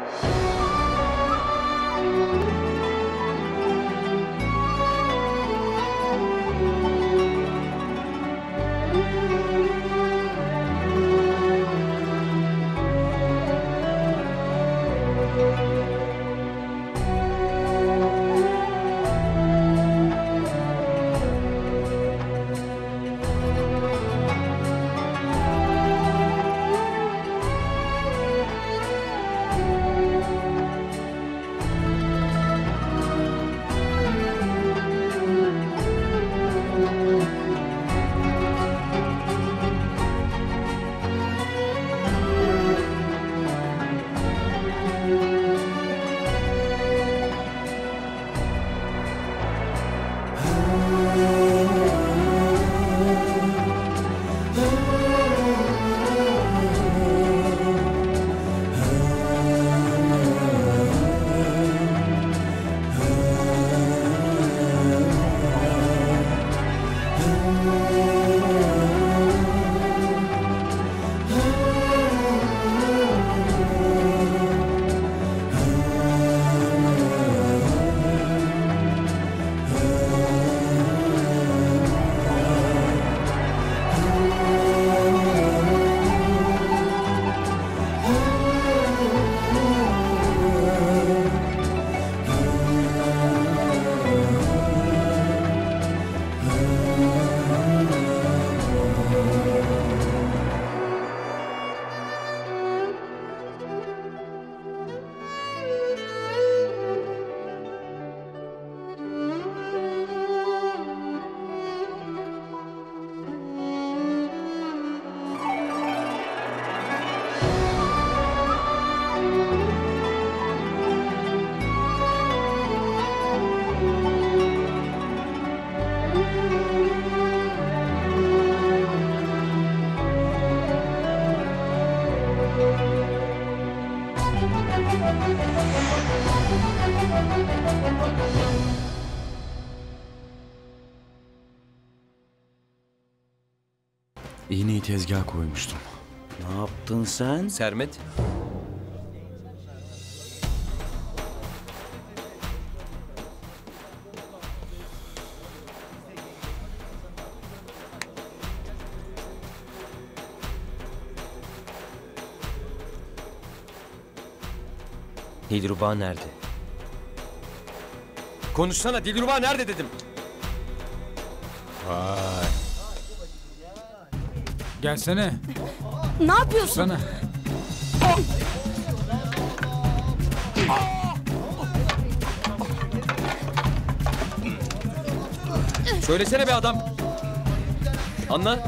İğneyi tezgaha koymuştum. Ne yaptın sen? Sermet. Dilruba nerede? Konuşsana, Dilruba nerede dedim. Vay. Gelsene. Ne yapıyorsun? Sana. Söylesene be adam. Anla.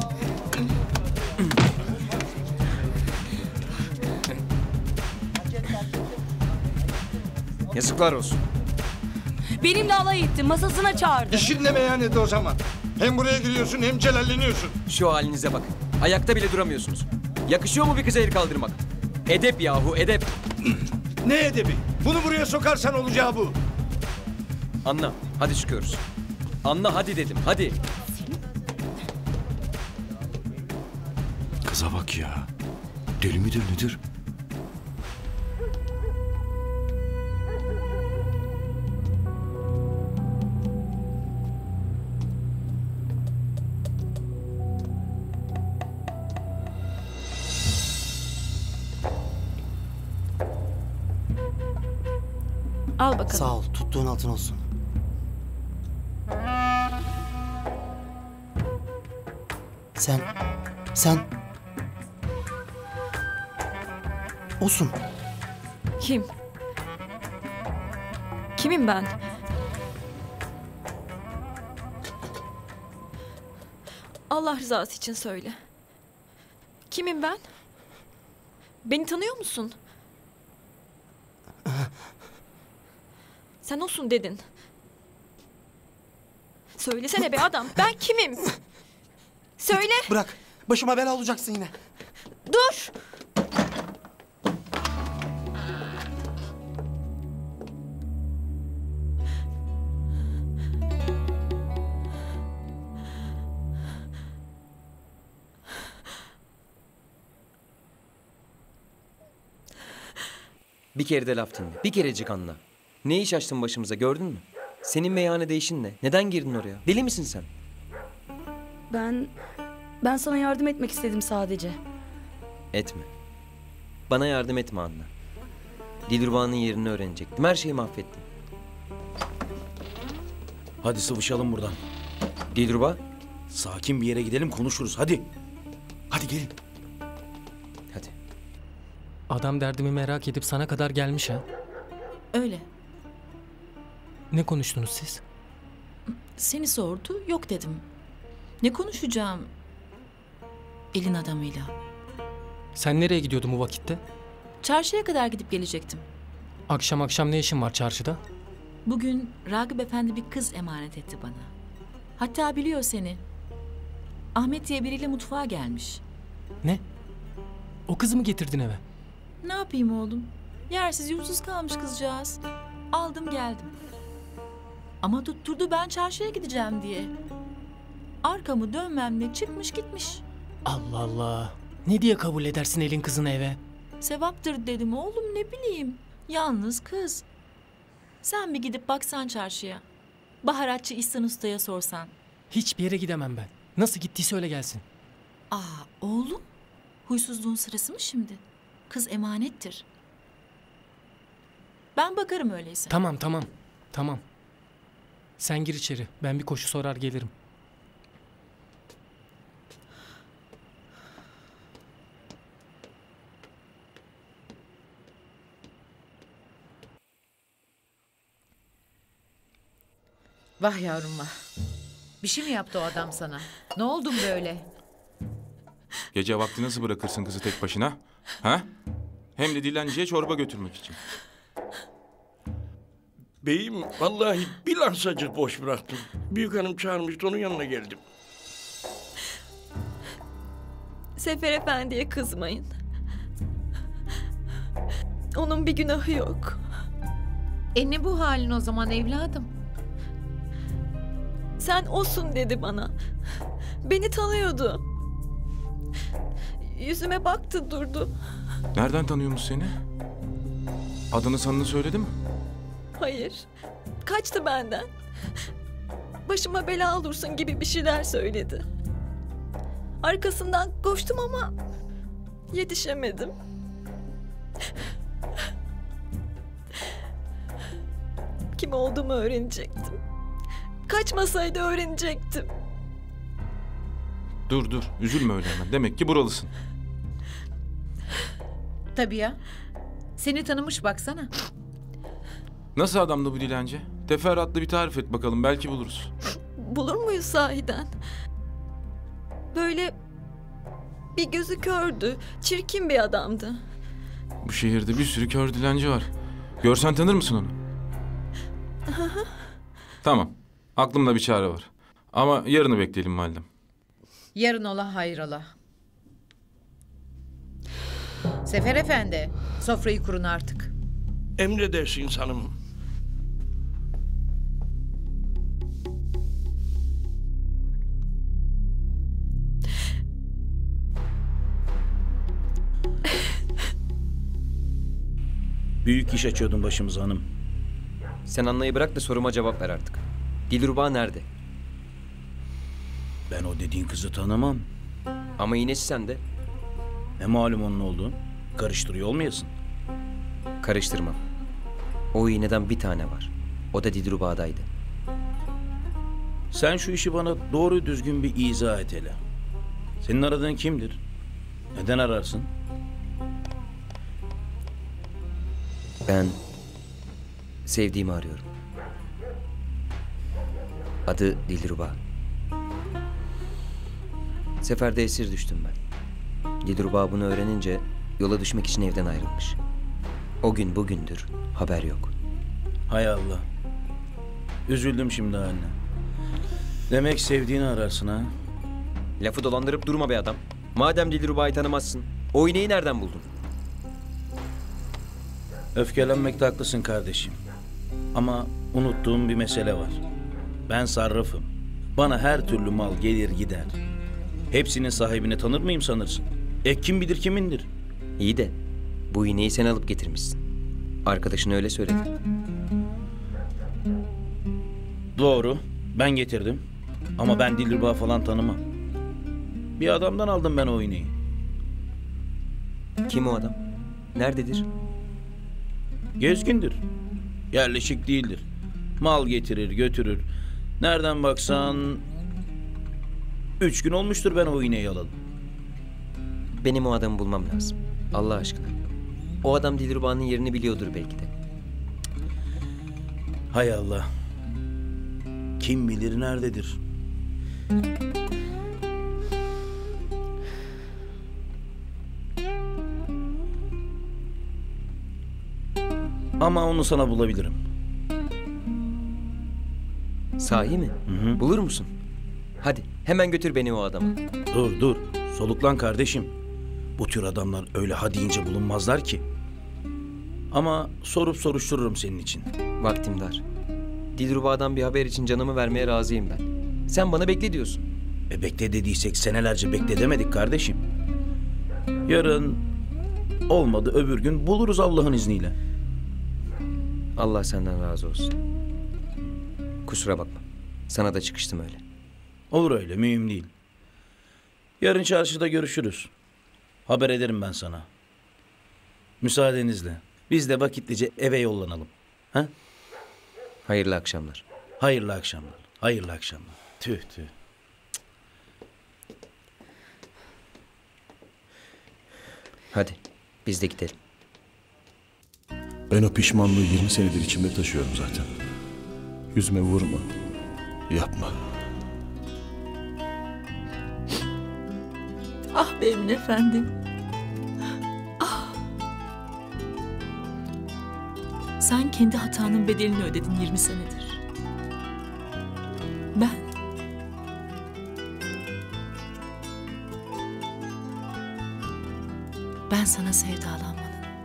Yazıklar olsun. Benimle alay etti, masasına çağırdı. İşinle meyhanede o zaman. Hem buraya giriyorsun hem celalleniyorsun. Şu halinize bakın. Ayakta bile duramıyorsunuz. Yakışıyor mu bir kıza el kaldırmak? Edep yahu, edep. Ne edebi? Bunu buraya sokarsan olacağı bu. Anla, hadi çıkıyoruz. Anla hadi dedim, hadi. Kıza bak ya. Deli midir nedir? Al bakalım. Sağ ol, tuttuğun altın olsun. Sen... Olsun. Kim? Kimim ben? Allah rızası için söyle. Kimim ben? Beni tanıyor musun? Sen olsun dedin. Söylesene be adam. Ben kimim? Söyle. Bırak. Başıma bela olacaksın yine. Dur. Bir kere de laf dinle. Bir kerecik anla. Ne iş açtın başımıza gördün mü? Senin meyhanede işin ne? Neden girdin oraya? Deli misin sen? Ben sana yardım etmek istedim sadece. Etme. Bana yardım etme Anna. Dilruba'nın yerini öğrenecektim. Her şeyi mahvettim. Hadi sıvışalım buradan. Dilruba, Sakin bir yere gidelim konuşuruz hadi. Hadi gelin. hadi. Adam derdimi merak edip sana kadar gelmiş ha. Öyle. Ne konuştunuz siz? Seni sordu, yok dedim. Ne konuşacağım? Elin adamıyla. Sen nereye gidiyordun bu vakitte? Çarşıya kadar gidip gelecektim. Akşam akşam ne işin var çarşıda? Bugün Ragıp Efendi bir kız emanet etti bana. Hatta biliyor seni. Ahmet diye biriyle mutfağa gelmiş. Ne? O kızı mı getirdin eve? Ne yapayım oğlum? Yersiz yursuz kalmış kızcağız. Aldım geldim. Ama tutturdu ben çarşıya gideceğim diye. Arkamı dönmemle çıkmış gitmiş. Allah Allah. Ne diye kabul edersin elin kızını eve? Sevaptır dedim oğlum, ne bileyim. Yalnız kız. Sen bir gidip baksan çarşıya. Baharatçı İhsan Usta'ya sorsan. Hiçbir yere gidemem ben. Nasıl gittiyse öyle gelsin. Aa oğlum. Huysuzluğun sırası mı şimdi? Kız emanettir. Ben bakarım öyleyse. Tamam. Sen gir içeri. Ben bir koşu sorar gelirim. Vah yavrum vah. Bir şey mi yaptı o adam sana? Ne oldun böyle? Gece vakti nasıl bırakırsın kızı tek başına? Ha? Hem de dilenciye çorba götürmek için. Beyim vallahi bir lahzacık boş bıraktım. Büyük hanım çağırmıştı onun yanına geldim. Sefer Efendi'ye kızmayın. Onun bir günahı yok. Ne bu halin o zaman evladım? Sen osun dedi bana. Beni tanıyordu. Yüzüme baktı durdu. Nereden tanıyormuş seni? Adını sanını söyledi mi? Hayır. Kaçtı benden. Başıma bela olursun gibi bir şeyler söyledi. Arkasından koştum ama yetişemedim. Kim olduğumu öğrenecektim. Kaçmasaydı öğrenecektim. Dur üzülme öyle hemen. Demek ki buralısın. Tabii ya. Seni tanımış baksana. Nasıl adamdı bu dilenci? Teferruatlı bir tarif et bakalım belki buluruz. Bulur muyuz sahiden? Böyle bir gözü kördü, çirkin bir adamdı. Bu şehirde bir sürü kör dilenci var. Görsen tanır mısın onu? Tamam. Aklımda bir çare var. Ama yarını bekleyelim validem. Yarın ola hayrola. Sefer Efendi, sofrayı kurun artık. Emredersin hanım. Büyük iş açıyordun başımıza hanım. Sen Anna'yı bırak da soruma cevap ver artık. Dilruba nerede? Ben o dediğin kızı tanımam. Ama iğnesi sende. Ne malum onun olduğunu. Karıştırıyor olmayasın. Karıştırma. O iğneden bir tane var. O da Dilruba'daydı. Sen şu işi bana doğru düzgün bir izah et hele. Senin aradığın kimdir? Neden ararsın? Ben sevdiğimi arıyorum. Adı Dilruba. Seferde esir düştüm ben. Dilruba bunu öğrenince yola düşmek için evden ayrılmış. O gün bugündür haber yok. Hay Allah. Üzüldüm şimdi haline. Demek sevdiğini ararsın ha? Lafı dolandırıp durma be adam. Madem Dilruba'yı tanımazsın, o iğneyi nereden buldun? Öfkelenmekte haklısın kardeşim. Ama unuttuğum bir mesele var. Ben sarrafım. Bana her türlü mal gelir gider. Hepsinin sahibini tanır mıyım sanırsın? Kim bilir kimindir? İyi de bu iğneyi sen alıp getirmişsin. Arkadaşın öyle söyledi. Doğru. Ben getirdim. Ama ben Dilruba falan tanımam. Bir adamdan aldım ben o iğneyi. Kim o adam? Nerededir? Gezgindir. Yerleşik değildir. Mal getirir, götürür. Nereden baksan 3 gün olmuştur ben o iğneyi alalı. Benim o adamı bulmam lazım. Allah aşkına. O adam Dilruba'nın yerini biliyordur belki de. Hay Allah. Kim bilir nerededir? Ama onu sana bulabilirim. Sahi mi? Hı. Bulur musun? Hadi hemen götür beni o adama. Dur. Soluklan kardeşim. Bu tür adamlar öyle ha deyince bulunmazlar ki. Ama sorup soruştururum senin için. Vaktim dar. Dilruba'dan bir haber için canımı vermeye razıyım ben. Sen bana bekle diyorsun. Bekle dediysek senelerce bekle demedik kardeşim. Yarın olmadı öbür gün buluruz Allah'ın izniyle. Allah senden razı olsun. Kusura bakma. Sana da çıkıştım öyle. Olur öyle, mühim değil. Yarın çarşıda görüşürüz. Haber ederim ben sana. Müsaadenizle. Biz de vakitlice eve yollanalım. Ha? Hayırlı akşamlar. Hayırlı akşamlar. Hayırlı akşamlar. Tüh. Hadi biz de gidelim. Ben o pişmanlığı 20 senedir içimde taşıyorum zaten. Yüzüme vurma. Yapma. Ah be Emin efendim. Ah. Sen kendi hatanın bedelini ödedin 20 senedir. Ben sana sevdalanmadım.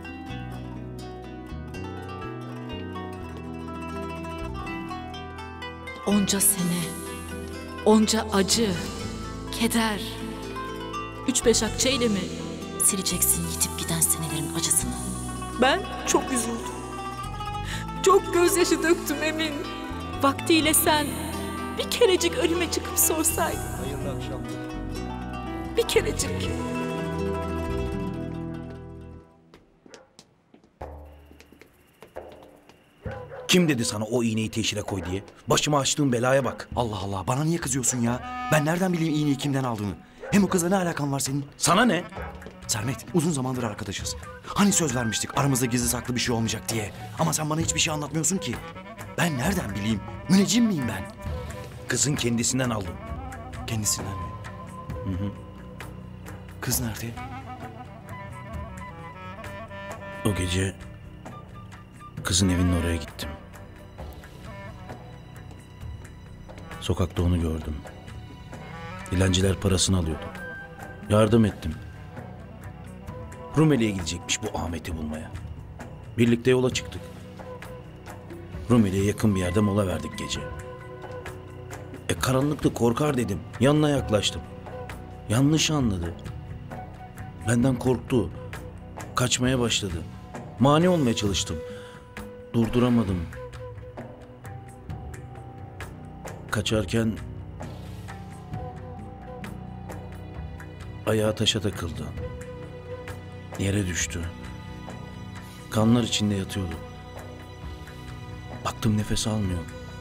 Onca sene, onca acı, keder. 3-5 akçeyle mi sileceksin yitip giden senelerin acısını? Ben çok üzüldüm. Çok gözyaşı döktüm Emin. Vaktiyle sen bir kerecik önüme çıkıp sorsaydın. Hayırlı akşamlar. Bir kerecik. Kim dedi sana o iğneyi teşhire koy diye? Başıma açtığın belaya bak. Allah Allah, bana niye kızıyorsun ya? Ben nereden bileyim iğneyi kimden aldığını? Hem o kızla ne alakan var senin? Sana ne? Sermet, uzun zamandır arkadaşız. Hani söz vermiştik aramızda gizli saklı bir şey olmayacak diye. Ama sen bana hiçbir şey anlatmıyorsun ki. Ben nereden bileyim? Müneccim miyim ben? Kızın kendisinden aldım. Kendisinden mi? Hı. Kız nerede? O gece kızın evinin oraya gittim. Sokakta onu gördüm. Dilenciler parasını alıyordu. Yardım ettim. Rumeli'ye gidecekmiş bu Ahmet'i bulmaya. Birlikte yola çıktık. Rumeli'ye yakın bir yerde mola verdik gece. Karanlıkta korkar dedim. Yanına yaklaştım. Yanlış anladı. Benden korktu. Kaçmaya başladı. Mani olmaya çalıştım. Durduramadım. Kaçarken ayağı taşa takıldı. Yere düştü. Kanlar içinde yatıyordu. Baktım nefes almıyor.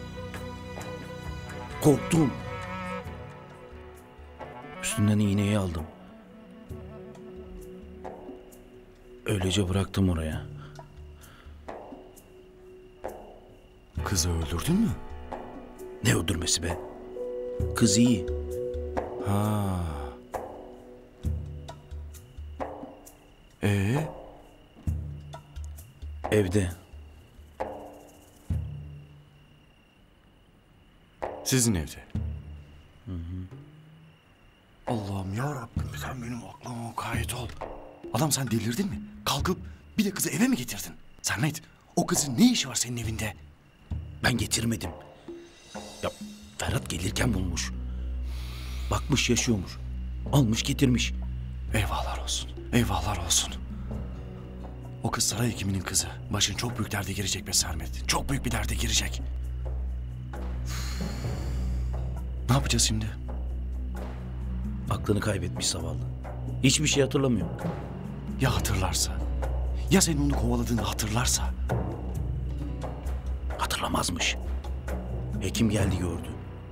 Korktum. Üstünden iğneyi aldım. Öylece bıraktım oraya. Kızı öldürdün mü? Ne öldürmesi be? Kız iyi. Ha. Evde. Sizin evde. Allah'ım ya Rabbim, sen benim aklıma mukayyet ol. Adam, sen delirdin mi? Kalkıp bir de kızı eve mi getirdin? Sermet, o kızın ne işi var senin evinde? Ben getirmedim. Ya Ferhat gelirken bulmuş. Bakmış yaşıyormuş. Almış getirmiş. Eyvahlar olsun. Eyvahlar olsun. O kız saray hekiminin kızı. Başın çok büyük derde girecek be Sermet. Çok büyük bir derde girecek. Ne yapacağız şimdi? Aklını kaybetmiş zavallı. Hiçbir şey hatırlamıyor. Ya hatırlarsa? Ya senin onu kovaladığını hatırlarsa? Hatırlamazmış. Hekim geldi gördü.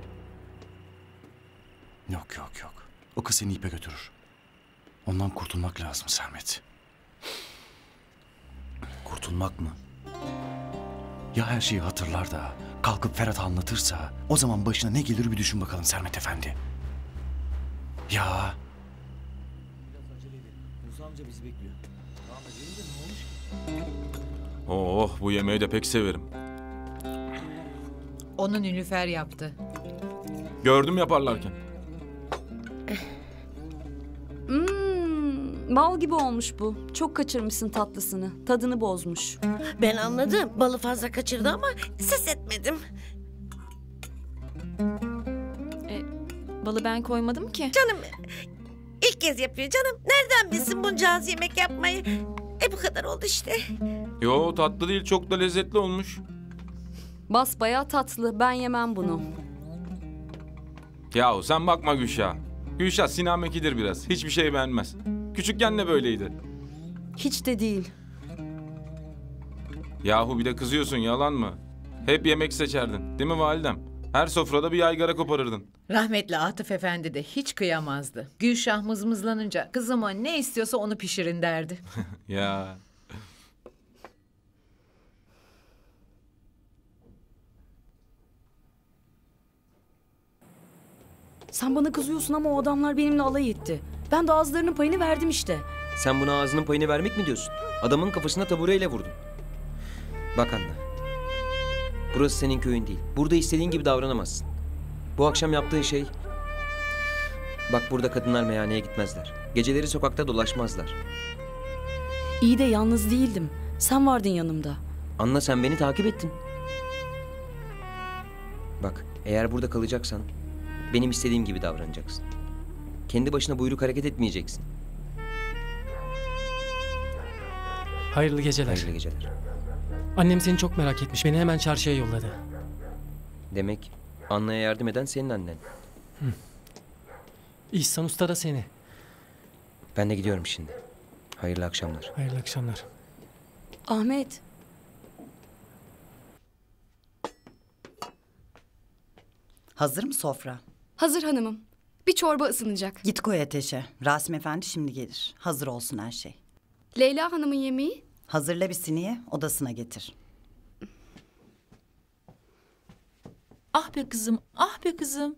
Yok yok yok. O kız seni ipe götürür. Ondan kurtulmak lazım Sermet. Kurtulmak mı? Ya her şeyi hatırlar da kalkıp Ferhat'a anlatırsa o zaman başına ne gelir bir düşün bakalım Sermet Efendi. Ya. Oh, bu yemeği de pek severim. Onu Nilüfer yaptı. Gördüm yaparlarken. Bal gibi olmuş bu. Çok kaçırmışsın tatlısını. Tadını bozmuş. Ben anladım. Balı fazla kaçırdı ama ses etmedim. Balı ben koymadım ki. Canım ilk kez yapıyor canım. Nereden bilsin bunca az yemek yapmayı? Bu kadar oldu işte. Yo, tatlı değil, çok da lezzetli olmuş. Basbayağı tatlı. Ben yemem bunu. Yahu sen bakma Gülşah. Gülşah sinamekidir biraz. Hiçbir şey beğenmez. Küçükken de böyleydi. Hiç de değil. Yahu bir de kızıyorsun, yalan mı? Hep yemek seçerdin, değil mi validem? Her sofrada bir yaygara koparırdın. Rahmetli Atıf Efendi de hiç kıyamazdı. Gülşah mızmızlanınca kızıma ne istiyorsa onu pişirin derdi. Ya. Sen bana kızıyorsun ama o adamlar benimle alay etti. Ben de ağızlarının payını verdim işte. Sen buna ağzının payını vermek mi diyorsun? Adamın kafasına tabureyle vurdun. Bak Anna. Burası senin köyün değil. Burada istediğin gibi davranamazsın. Bu akşam yaptığın şey... Bak burada kadınlar meyhaneye gitmezler. Geceleri sokakta dolaşmazlar. İyi de yalnız değildim. Sen vardın yanımda. Anna sen beni takip ettin. Bak eğer burada kalacaksan benim istediğim gibi davranacaksın. Kendi başına buyruk hareket etmeyeceksin. Hayırlı geceler. Hayırlı geceler. Annem seni çok merak etmiş. Beni hemen çarşıya yolladı. Demek Anna'ya yardım eden senin annen. İhsan Usta da seni. Ben de gidiyorum şimdi. Hayırlı akşamlar. Hayırlı akşamlar. Ahmet. Hazır mı sofra? Hazır hanımım. Bir çorba ısınacak. Git koy ateşe. Rasim Efendi şimdi gelir. Hazır olsun her şey. Leyla hanımın yemeği? Hazırla bir siniye, odasına getir. Ah be kızım, ah be kızım.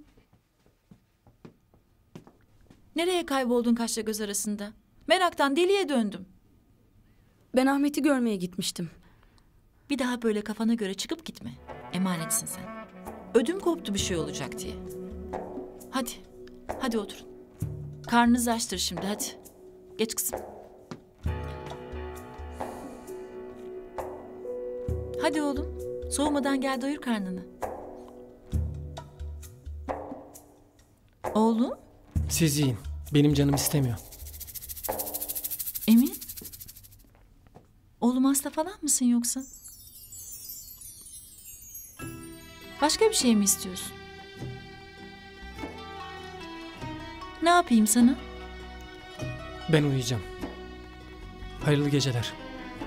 Nereye kayboldun kaşla göz arasında? Meraktan deliye döndüm. Ben Ahmet'i görmeye gitmiştim. Bir daha böyle kafana göre çıkıp gitme. Emanetsin sen. Ödüm koptu bir şey olacak diye. Hadi, hadi oturun. Karnınız açtır şimdi, hadi. Geç kızım. Hadi oğlum, soğumadan gel doyur karnını. Oğlum? Siz yiyin. Benim canım istemiyor. Emin? Oğlum hasta falan mısın yoksa? Başka bir şey mi istiyorsun? Ne yapayım sana? Ben uyuyacağım. Hayırlı geceler.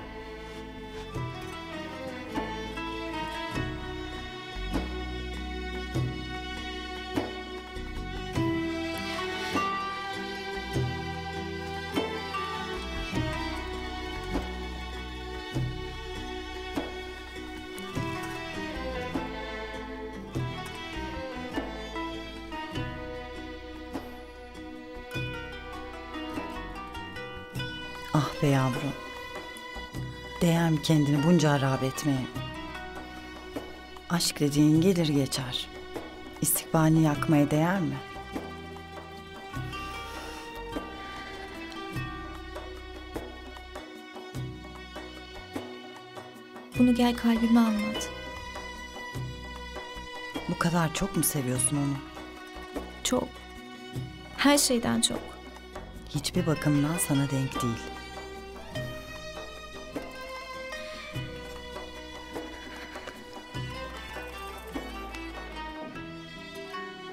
Ah be yavrum. Değer mi kendini bunca harap etmeye? Aşk dediğin gelir geçer. İstikbalini yakmaya değer mi? Bunu gel kalbime anlat. Bu kadar çok mu seviyorsun onu? Çok. Her şeyden çok. Hiçbir bakımdan sana denk değil.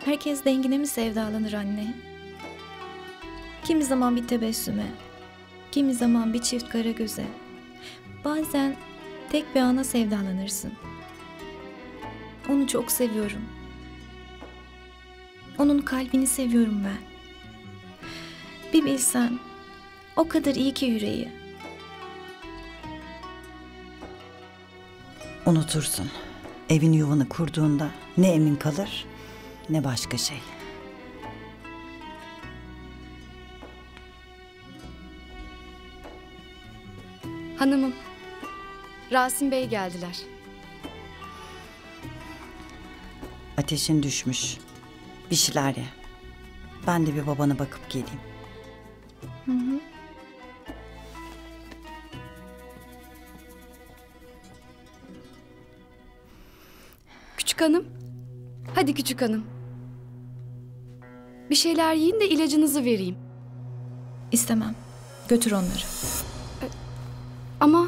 Herkes dengine mi sevdalanır anne? Kimi zaman bir tebessüme, kimi zaman bir çift kara göze. Bazen tek bir ana sevdalanırsın. Onu çok seviyorum. Onun kalbini seviyorum ben. Bir bilsen, o kadar iyi ki yüreği. Unutursun. Evin yuvanı kurduğunda ne emin kalır ne başka şey. Hanımım, Rasim Bey geldiler. Ateşin düşmüş. Bir şeyler ye. Ben de bir babana bakıp geleyim. Hı hı. Küçük hanım. Hadi küçük hanım. Bir şeyler yiyin de ilacınızı vereyim. İstemem. Götür onları. Ama...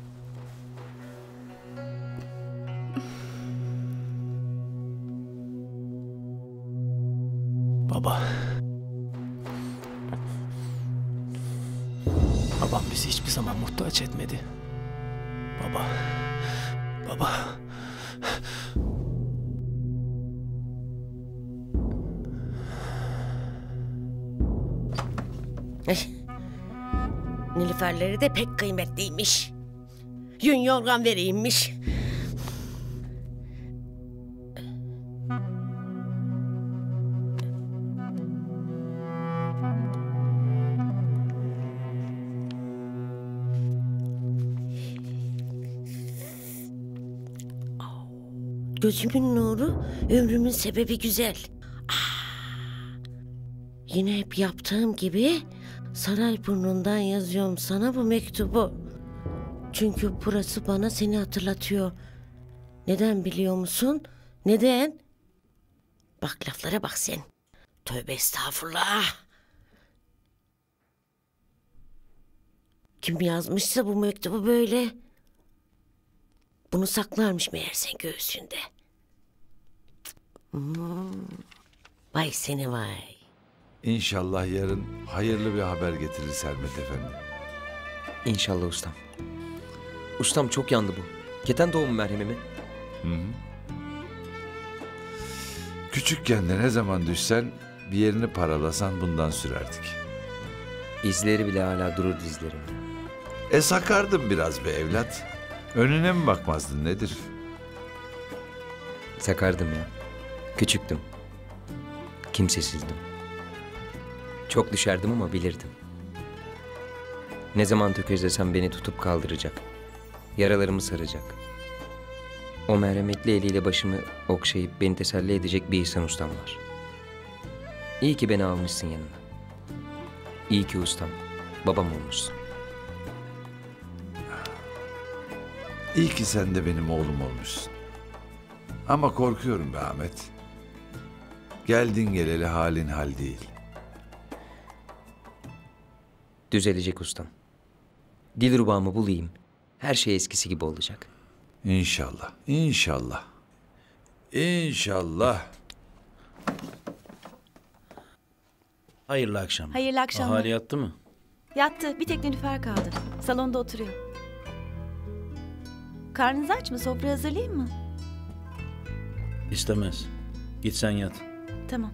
Baba. Babam bizi hiçbir zaman muhtaç etmedi. Baba. Baba. Nilüferleri de pek kıymetliymiş. Yün yorgan vereyimmiş. Gözümün nuru, ömrümün sebebi güzel. Yine hep yaptığım gibi Sarayburnu'ndan yazıyorum sana bu mektubu. Çünkü burası bana seni hatırlatıyor. Neden biliyor musun? Neden? Bak laflara bak sen. Tövbe estağfurullah. Kim yazmışsa bu mektubu böyle. Bunu saklarmış meğer sen göğsünde. Vay seni vay. İnşallah yarın hayırlı bir haber getirir Sermet Efendi. İnşallah ustam. Ustam çok yandı bu. Keten doğumu merhemi mi? Hı hı. Küçükken de ne zaman düşsen bir yerini paralasan bundan sürerdik. İzleri bile hala durur dizlerimde. Sakardın biraz be evlat. Önüne mi bakmazdın nedir? Sakardım ya. Küçüktüm. Kimsesizdim. Çok düşerdim ama bilirdim. Ne zaman tökezlesem beni tutup kaldıracak. Yaralarımı saracak. O merhametli eliyle başımı okşayıp beni teselli edecek bir İhsan ustam var. İyi ki beni almışsın yanına. İyi ki ustam, babam olmuşsun. İyi ki sen de benim oğlum olmuşsun. Ama korkuyorum be Ahmet. Geldin geleli halin hal değil. Düzelecek ustam. Dilrubamı bulayım. Her şey eskisi gibi olacak. İnşallah, inşallah. İnşallah. Hayırlı akşamlar. Hayırlı akşamlar. Ahali yattı mı? Yattı. Bir tek Nilüfer kaldı. Salonda oturuyor. Karnınız aç mı? Sofra hazırlayayım mı? İstemez. Git sen yat. Tamam.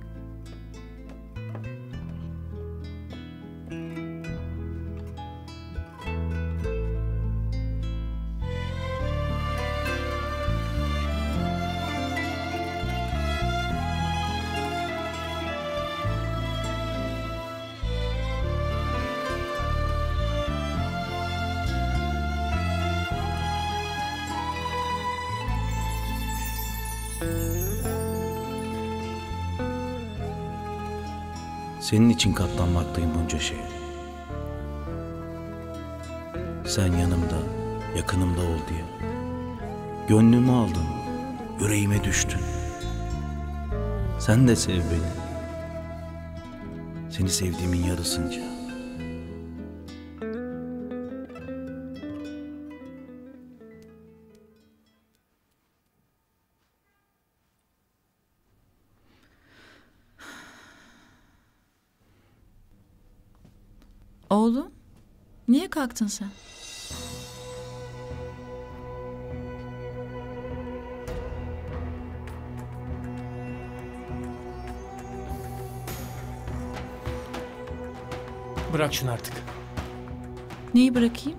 Senin için katlanmaktayım bunca şeye. Sen yanımda, yakınımda ol diye. Gönlümü aldın, yüreğime düştün. Sen de sev beni. Seni sevdiğimin yarısınca. Oğlum, niye kalktın sen? Bırak şunu artık. Neyi bırakayım?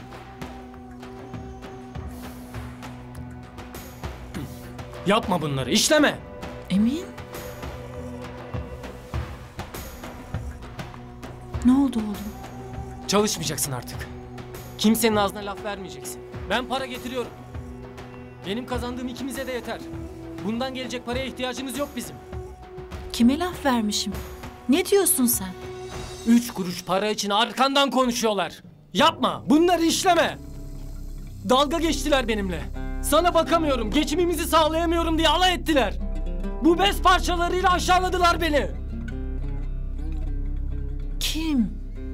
Yapma bunları, işleme. Emin? Ne oldu oğlum? Çalışmayacaksın artık. Kimsenin ağzına laf vermeyeceksin. Ben para getiriyorum. Benim kazandığım ikimize de yeter. Bundan gelecek paraya ihtiyacımız yok bizim. Kime laf vermişim? Ne diyorsun sen? 3 kuruş para için arkandan konuşuyorlar. Yapma, bunları işleme. Dalga geçtiler benimle. Sana bakamıyorum, geçimimizi sağlayamıyorum diye alay ettiler. Bu bez parçalarıyla aşağıladılar beni. Kim?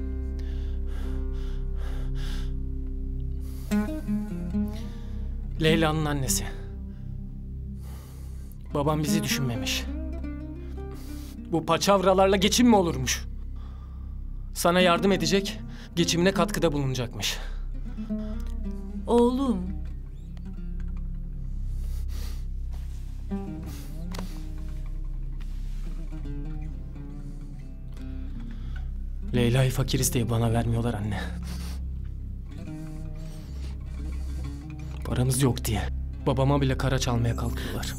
Leyla'nın annesi. Babam bizi düşünmemiş. Bu paçavralarla geçim mi olurmuş? Sana yardım edecek, geçimine katkıda bulunacakmış. Oğlum. Leyla'yı fakiriz diye bana vermiyorlar anne. Paramız yok diye. Babama bile kara çalmaya kalkıyorlar.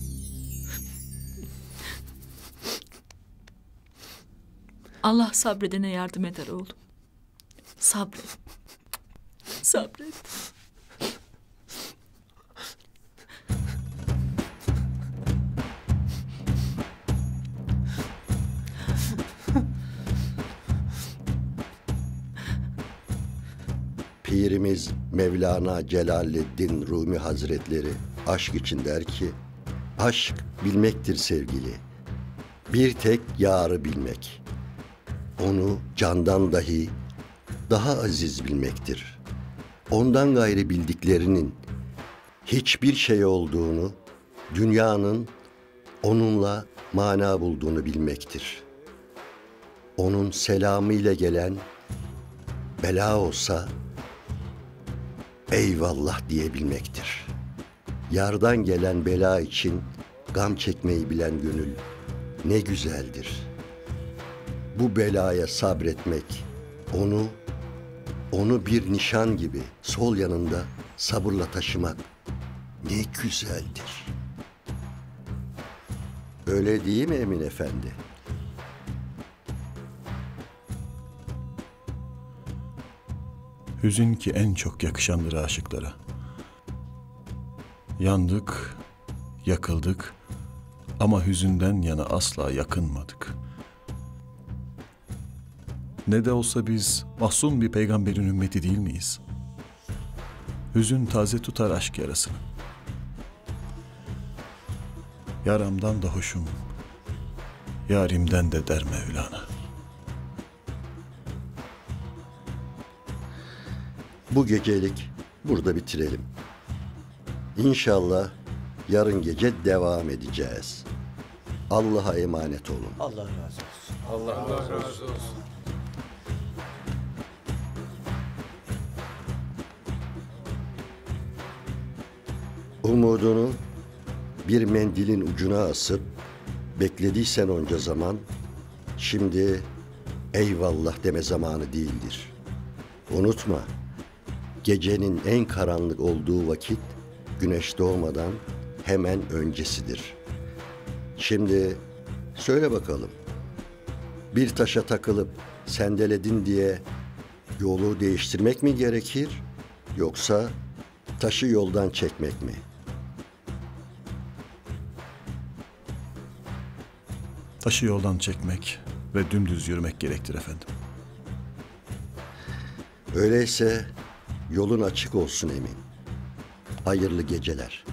Allah sabredene yardım eder oğlum. Sabret. Sabret. Pirimiz Mevlana Celaleddin Rumi Hazretleri aşk için der ki, aşk bilmektir sevgili, bir tek yarı bilmek. Onu candan dahi daha aziz bilmektir. Ondan gayrı bildiklerinin hiçbir şey olduğunu, dünyanın onunla mana bulduğunu bilmektir. Onun selamı ile gelen bela olsa eyvallah diyebilmektir. Yardan gelen bela için gam çekmeyi bilen gönül ne güzeldir. Bu belaya sabretmek, onu bir nişan gibi sol yanında sabırla taşımak ne güzeldir. Öyle değil mi Emin Efendi? Hüzün ki en çok yakışandır aşıklara. Yandık, yakıldık ama hüzünden yana asla yakınmadık. Ne de olsa biz mahzun bir peygamberin ümmeti değil miyiz? Hüzün taze tutar aşk yarasını. Yaramdan da hoşum, yarimden de der Mevlana. Bu gecelik burada bitirelim. İnşallah yarın gece devam edeceğiz. Allah'a emanet olun. Allah razı olsun. Allah razı olsun. Umudunu bir mendilin ucuna asıp beklediysen onca zaman, şimdi eyvallah deme zamanı değildir. Unutma, gecenin en karanlık olduğu vakit güneş doğmadan hemen öncesidir. Şimdi söyle bakalım, bir taşa takılıp sendeledin diye yolu değiştirmek mi gerekir, yoksa taşı yoldan çekmek mi? Taşı yoldan çekmek ve dümdüz yürümek gerektir efendim. Öyleyse yolun açık olsun Emin. Hayırlı geceler.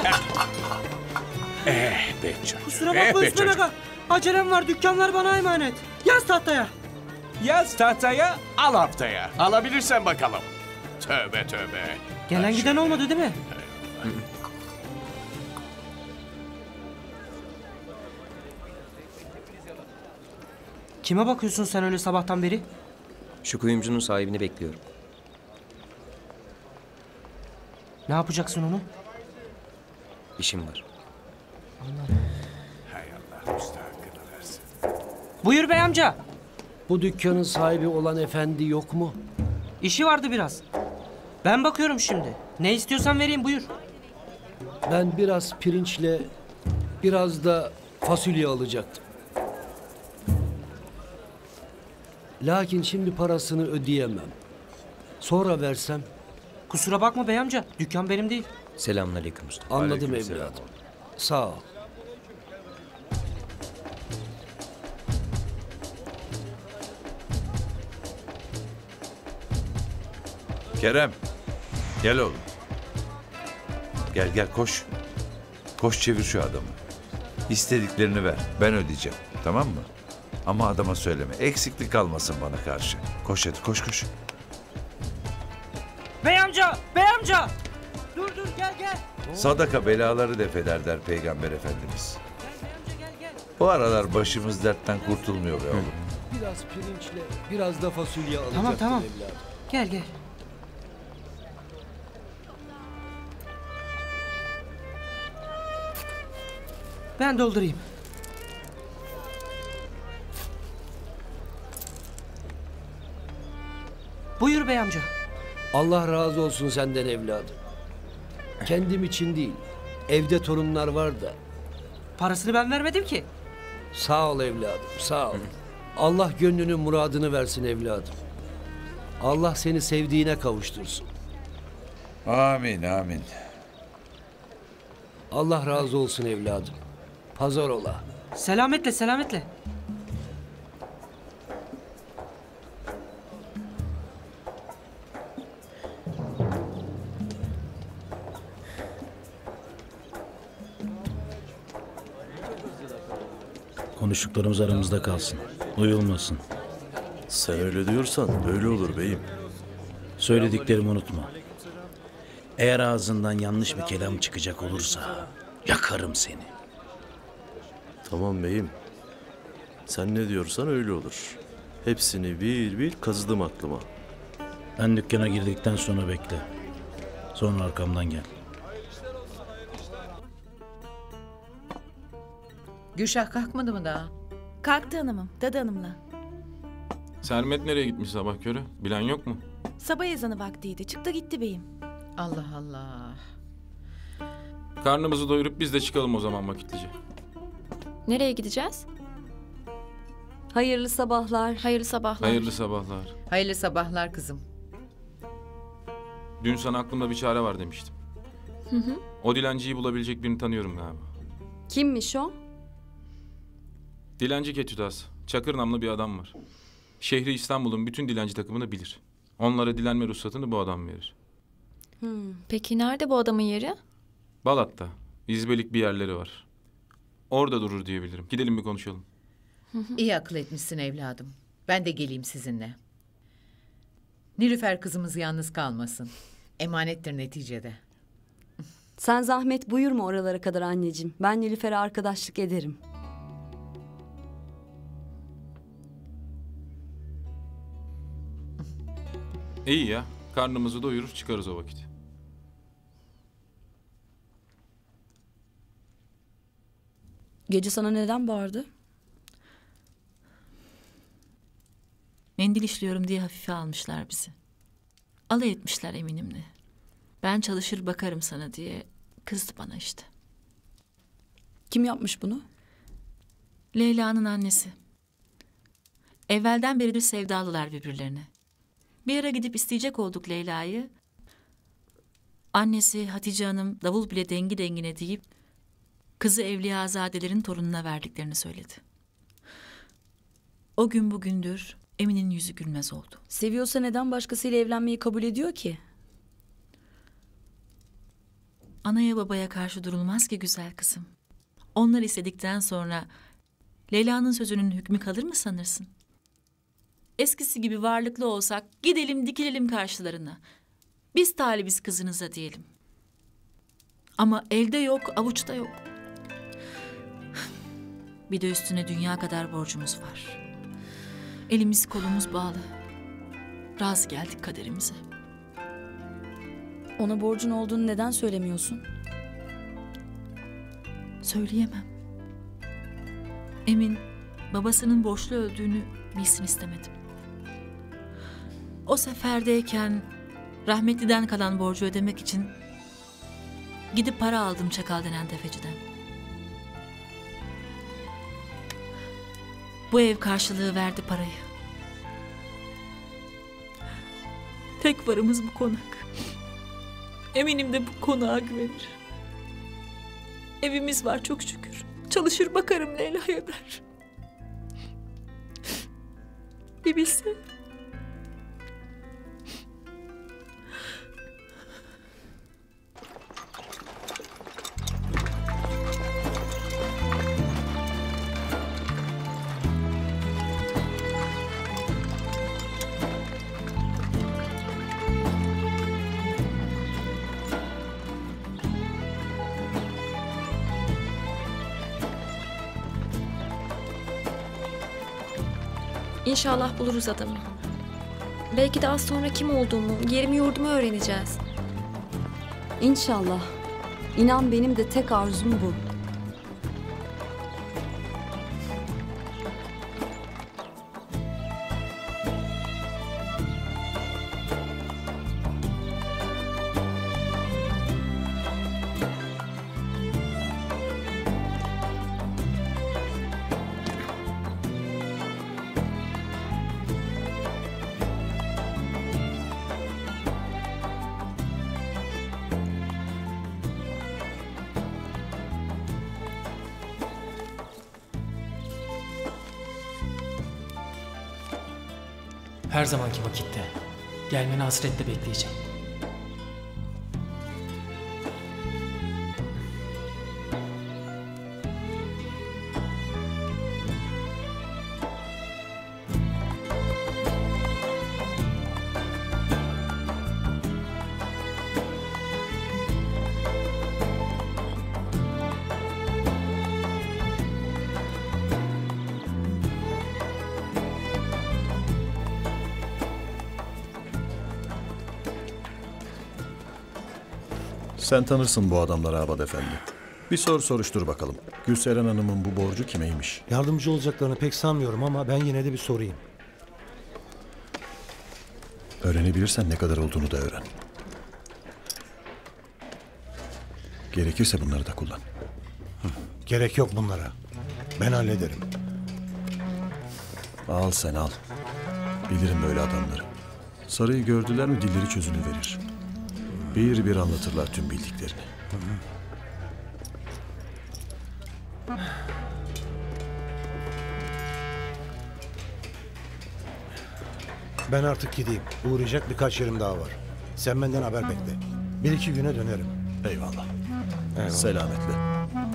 Be çocuğum. Kusura bakma Üstün Aga. Acelem var, dükkanlar bana emanet. Yaz tahtaya. Yaz tahtaya, al haftaya. Alabilirsen bakalım. Tövbe tövbe. Gelen giden olmadı değil mi? Kime bakıyorsun sen öyle sabahtan beri? Şu kuyumcunun sahibini bekliyorum. Ne yapacaksın onu? İşim var. Hay Allah müstahakını versin. Buyur bey amca. Bu dükkanın sahibi olan efendi yok mu? İşi vardı biraz. Ben bakıyorum şimdi. Ne istiyorsan vereyim, buyur. Ben biraz pirinçle biraz da fasulye alacaktım. Lakin şimdi parasını ödeyemem. Sonra versem? Kusura bakma bey amca. Dükkan benim değil. Selamünaleyküm usta. Anladım evladım. Sağ ol. Kerem. Gel oğlum. Gel gel koş. Koş çevir şu adamı. İstediklerini ver. Ben ödeyeceğim. Tamam mı? Ama adama söyleme. Eksiklik kalmasın bana karşı. Koş hadi koş koş. Bey amca! Bey amca! Dur gel gel. Sadaka belaları def eder der Peygamber Efendimiz. Bu aralar başımız dertten kurtulmuyor be oğlum. Biraz pirinçle biraz da fasulye alacaktım Tamam. evladım. Gel. Ben doldurayım. Buyur bey amca. Allah razı olsun senden evladım. Kendim için değil. Evde torunlar var da. Parasını ben vermedim ki. Sağ ol evladım, sağ ol. Allah gönlünün muradını versin evladım. Allah seni sevdiğine kavuştursun. Amin amin. Allah razı olsun evladım. Pazar ola. Selametle. Konuştuklarımız aramızda kalsın. Duyulmasın. Sen öyle diyorsan öyle olur beyim. Söylediklerimi unutma. Eğer ağzından yanlış bir kelam çıkacak olursa yakarım seni. Tamam beyim. Sen ne diyorsan öyle olur. Hepsini bir kazıdım aklıma. Ben dükkana girdikten sonra bekle. Sonra arkamdan gel. Gülşah kalkmadı mı daha? Kalktı hanımım, Dadı Hanım'la. Sermet nereye gitmiş sabah körü? Bilen yok mu? Sabah ezanı vaktiydi. Çıktı gitti beyim. Allah Allah. Karnımızı doyurup biz de çıkalım o zaman vakitlice. Nereye gideceğiz? Hayırlı sabahlar. Hayırlı sabahlar. Hayırlı sabahlar. Hayırlı sabahlar kızım. Dün sana aklımda bir çare var demiştim. Hı. O dilenciyi bulabilecek birini tanıyorum galiba. Kimmiş o? Dilenci Ketüdas. Çakır namlı bir adam var. Şehri İstanbul'un bütün dilenci takımını bilir. Onlara dilenme ruhsatını bu adam verir. Peki nerede bu adamın yeri? Balat'ta. İzbelik bir yerleri var. Orada durur diyebilirim. Gidelim bir konuşalım. İyi akıl etmişsin evladım. Ben de geleyim sizinle. Nilüfer kızımız yalnız kalmasın. Emanettir neticede. Sen zahmet buyurma oralara kadar anneciğim. Ben Nilüfer'e arkadaşlık ederim. İyi ya. Karnımızı doyurur çıkarız o vakit. Gece sana neden bağırdı? Mendil işliyorum diye hafife almışlar bizi. Alay etmişler eminimle. Ben çalışır bakarım sana diye kızdı bana işte. Kim yapmış bunu? Leyla'nın annesi. Evvelden beridir sevdalılar birbirlerine. Bir ara gidip isteyecek olduk Leyla'yı. Annesi Hatice Hanım davul bile dengi dengine deyip kızı Evliyazadelerin torununa verdiklerini söyledi. O gün bugündür Emin'in yüzü gülmez oldu. Seviyorsa neden başkasıyla evlenmeyi kabul ediyor ki? Anaya babaya karşı durulmaz ki güzel kızım. Onlar istedikten sonra Leyla'nın sözünün hükmü kalır mı sanırsın? Eskisi gibi varlıklı olsak gidelim dikilelim karşılarına. Biz talibiz kızınıza diyelim. Ama elde yok, avuçta yok. Bir de üstüne dünya kadar borcumuz var. Elimiz kolumuz bağlı. Razı geldik kaderimize. Ona borcun olduğunu neden söylemiyorsun? Söyleyemem. Emin babasının borçlu öldüğünü bilsin istemedim. O seferdeyken rahmetliden kalan borcu ödemek için gidip para aldım Çakal denen tefeciden. Bu ev karşılığı verdi parayı. Tek varımız bu konak. Eminim de bu konağa güvenir. Evimiz var çok şükür. Çalışır bakarım Leyla'ya der. Bir bilse. İnşallah buluruz adamı. Belki de az sonra kim olduğumu, yerimi yurdumu öğreneceğiz. İnşallah. İnan benim de tek arzum bu. Her zamanki vakitte. Gelmeni hasretle bekleyeceğim. Sen tanırsın bu adamları Abad Efendi. Bir soruştur bakalım. Gülseren Hanım'ın bu borcu kimeymiş? Yardımcı olacaklarını pek sanmıyorum ama ben yine de bir sorayım. Öğrenebilirsen ne kadar olduğunu da öğren. Gerekirse bunları da kullan. Gerek yok bunlara. Ben hallederim. Al sen al. Bilirim böyle adamları. Sarayı gördüler mi dilleri çözülüverir. Bir bir anlatırlar tüm bildiklerini. Ben artık gideyim. Uğrayacak birkaç yerim daha var. Sen benden haber bekle. 1-2 güne dönerim. Eyvallah. Eyvallah. Selametle.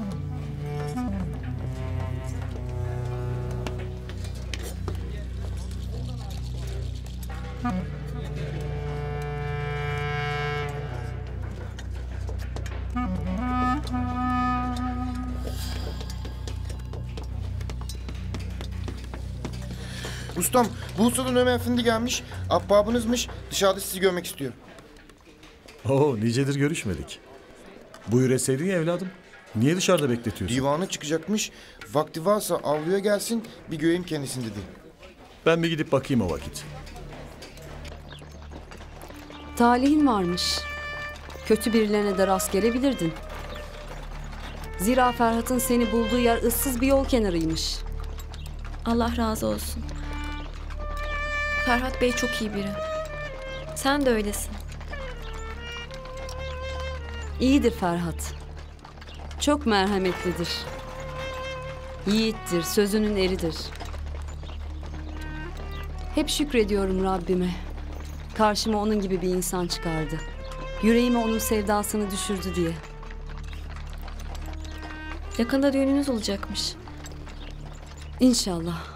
Ustam, Bursa'dan Ömer Efendi gelmiş. Ahbabınızmış. Dışarıda sizi görmek istiyor. Oo, nicedir görüşmedik. Buyur etseydin ya evladım. Niye dışarıda bekletiyorsun? Divana çıkacakmış. Vakti varsa avluya gelsin, bir göreyim kendisini dedi. Ben bir gidip bakayım o vakit. Talihin varmış. Kötü birilerine de rast gelebilirdin. Zira Ferhat'ın seni bulduğu yer ıssız bir yol kenarıymış. Allah razı olsun. Ferhat Bey çok iyi biri. Sen de öylesin. İyidir Ferhat. Çok merhametlidir. Yiğittir, sözünün eridir. Hep şükrediyorum Rabbime. Karşıma onun gibi bir insan çıkardı. Yüreğime onun sevdasını düşürdü diye. Yakında düğününüz olacakmış. İnşallah.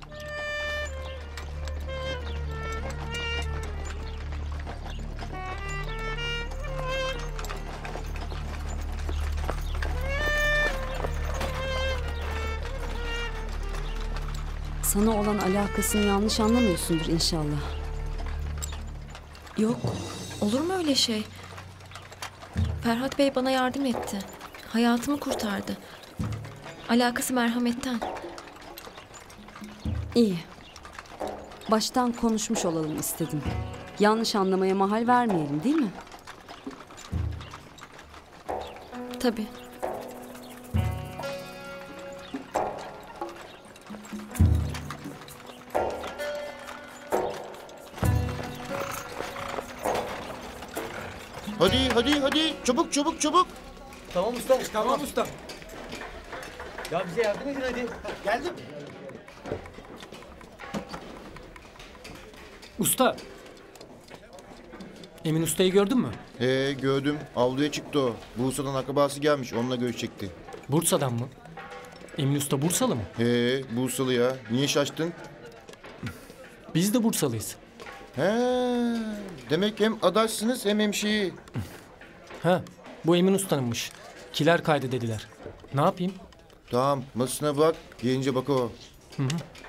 Sana olan alakasını yanlış anlamıyorsundur inşallah. Yok, olur mu öyle şey? Ferhat Bey bana yardım etti. Hayatımı kurtardı. Alakası merhametten. İyi. Baştan konuşmuş olalım istedim. Yanlış anlamaya mahal vermeyelim, değil mi? Tabii. Hadi çabuk çabuk. Tamam ustam. Ya bize yardım edin hadi. Geldim. Usta. Emin Usta'yı gördün mü? Gördüm. Avluya çıktı o. Bursa'dan akrabası gelmiş. Onunla görüşecekti. Bursa'dan mı? Emin Usta Bursalı mı? Bursalı ya. Niye şaştın? Biz de Bursalıyız. Demek hem adaşsınız hem hemşeyi. Bu Emin Usta'nınmış. Kiler kaydı dediler. Ne yapayım? Tamam. Masasına bak. Gelince bak o. Hı.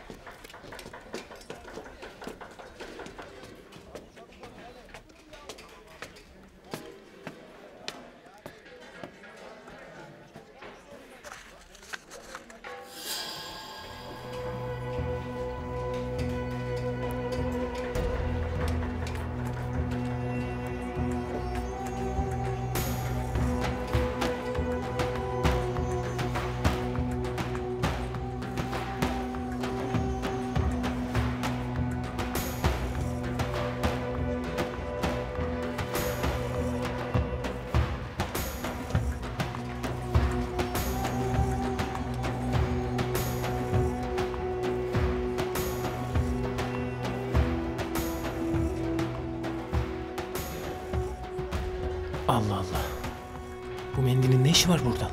Allah Allah. Bu mendilin ne işi var burada?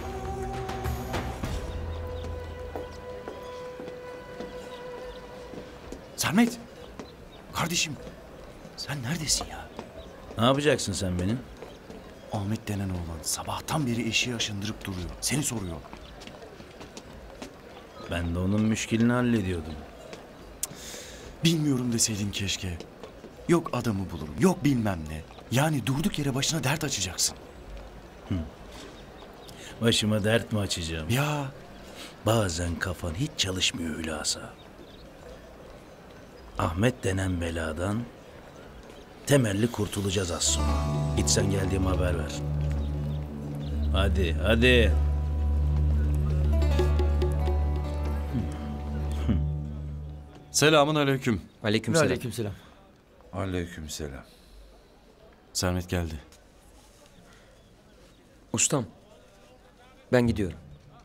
Sermet. Kardeşim. Sen neredesin ya? Ne yapacaksın sen benim? Ahmet denen oğlan sabahtan beri eşeği aşındırıp duruyor. Seni soruyor. Ben de onun müşkilini hallediyordum. Bilmiyorum deseydin keşke. Yok adamı bulurum, yok bilmem ne. Yani durduk yere başına dert açacaksın. Başıma dert mi açacağım? Ya. Bazen kafan hiç çalışmıyor hülasa. Ahmet denen beladan temelli kurtulacağız az sonra. Git sen geldiğimi haber ver. Hadi. Selamun aleyküm. Aleykümselam. Aleykümselam. Sermet geldi. Ustam. Ben gidiyorum.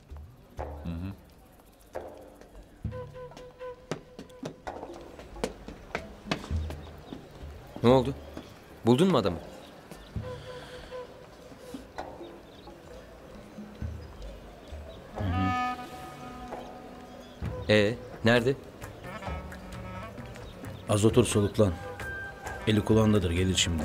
Ne oldu? Buldun mu adamı? Nerede? Az otur soluklan. Eli kulağındadır, gelir şimdi.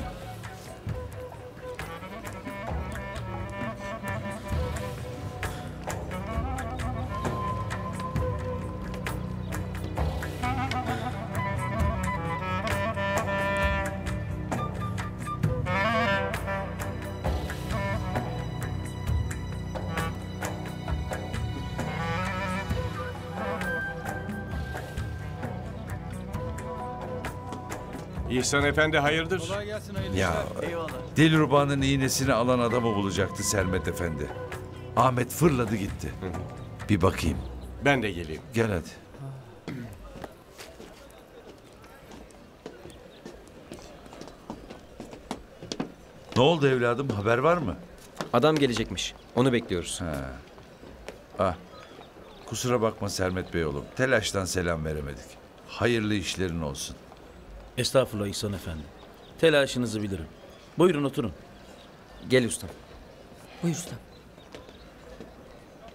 İhsan Efendi hayırdır? Ya Dilruba'nın iğnesini alan adamı bulacaktı Sermet Efendi. Ahmet fırladı gitti. Bir bakayım. Ben de geleyim. Gel hadi. Ne oldu evladım? Haber var mı? Adam gelecekmiş. Onu bekliyoruz. Kusura bakma Sermet Bey oğlum. Telaştan selam veremedik. Hayırlı işlerin olsun. Estağfurullah İhsan Efendi. Telaşınızı bilirim. Buyurun oturun. Gel ustam. Buyur ustam.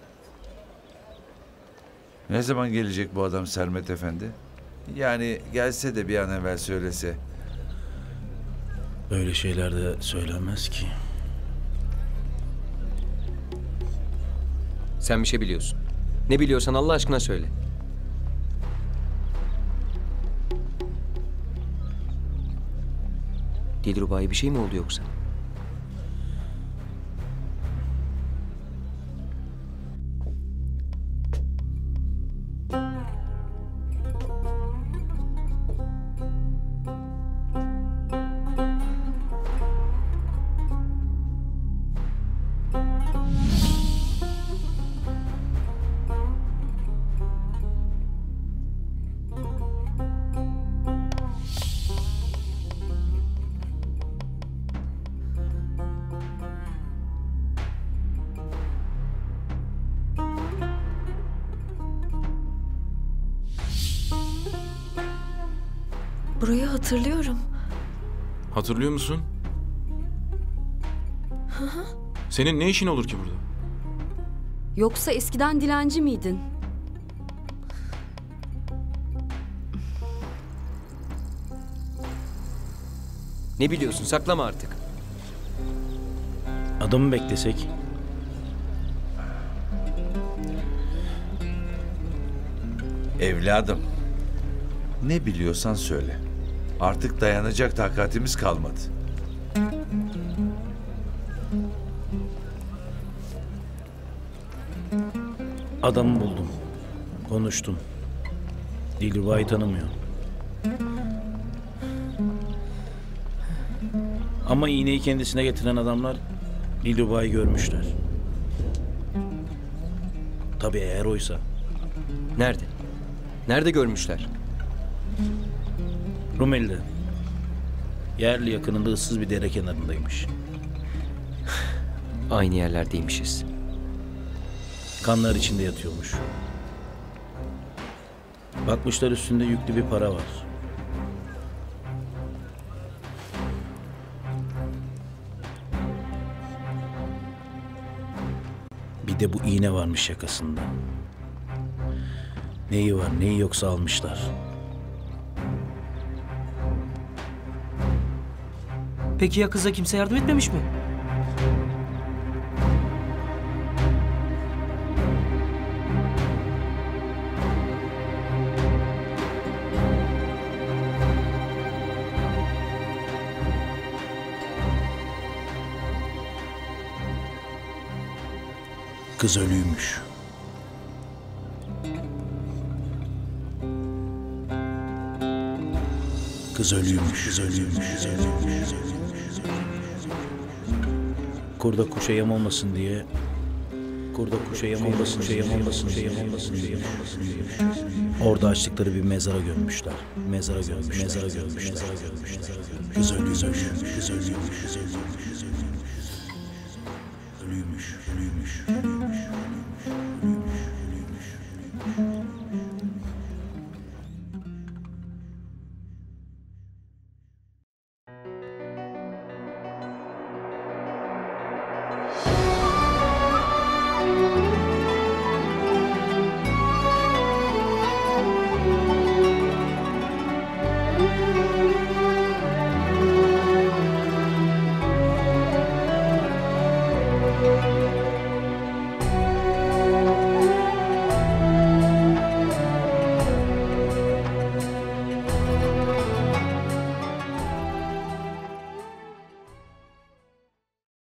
Ne zaman gelecek bu adam Sermet Efendi? Yani gelse de bir an evvel söylese. Böyle şeyler de söylenmez ki. Sen bir şey biliyorsun. Ne biliyorsan Allah aşkına söyle. Dilruba'ya bir şey mi oldu yoksa? Burayı hatırlıyorum. Hatırlıyor musun? Hı hı. Senin ne işin olur ki burada? Yoksa eskiden dilenci miydin? Ne biliyorsun? Saklama artık. Adamı beklesek. Evladım, ne biliyorsan söyle. Artık dayanacak takatimiz kalmadı. Adamı buldum. Konuştum. Dilruba'yı tanımıyor. Ama iğneyi kendisine getiren adamlar Dilruba'yı görmüşler. Tabii eğer oysa. Nerede? Nerede görmüşler? Rumeli'de. Yerli yakınında ıssız bir dere kenarındaymış. Aynı yerlerdeymişiz. Kanlar içinde yatıyormuş. Bakmışlar üstünde yüklü bir para var. Bir de bu iğne varmış yakasında. Neyi var neyi yoksa almışlar. Peki ya kıza kimse yardım etmemiş mi? Kız ölüymüş. Kız ölüymüş. Kız ölüymüş. Kurda kuşa yem olmasın diye. Kurda kuşa yem olmasın diye. Orada açtıkları bir mezara gömmüşler. Mezara gömmüşler. Kız ölüymüş. Kız ölüymüş. Ölüymüş.